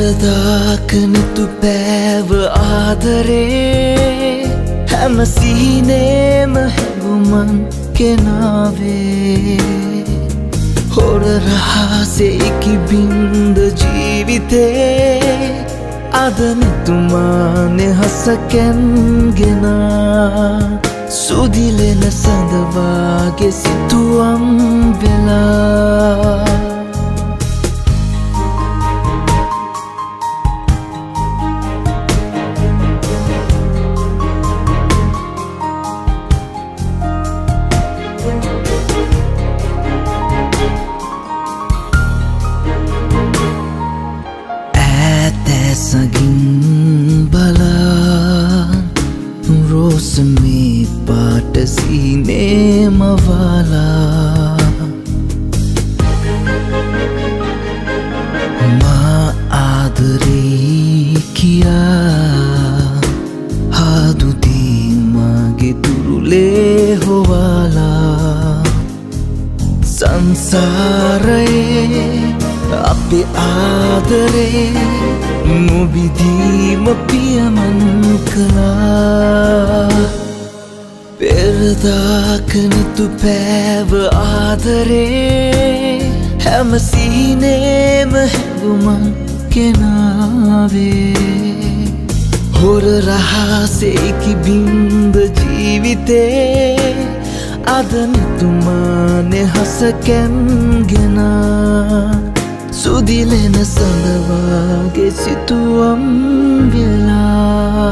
පෙරදාකනතු පෑව ආදරේ හැම සිහිනේම හැඟුමන් කෙනාවේ හොර රහසෙකි බින්ද ජීවිතේ අද නිතුමානේ හසකැන්ගෙනා සුදිලෙන සඳවාගේ සිතුවම් වෙලා සගින් බලා රෝසමේ පාට සීනේ මවාලා මා ආදරේ කියා හාදුදී මගේ දුරුලේ හොවාලා සංසාරයේ අපේ ආදරේ නොබිදීම පියමන් කළා පෙරදාකනතු පෑව ආදරේ හැම සිහිනේම හැඟුමන් කෙනාවේ හොර රහසෙකි බින්ද ජීවිතේ අද නිතුමානේ හසකැන්ගෙනා සුදිලෙන සඳවාගේ සිතුවම් වෙලා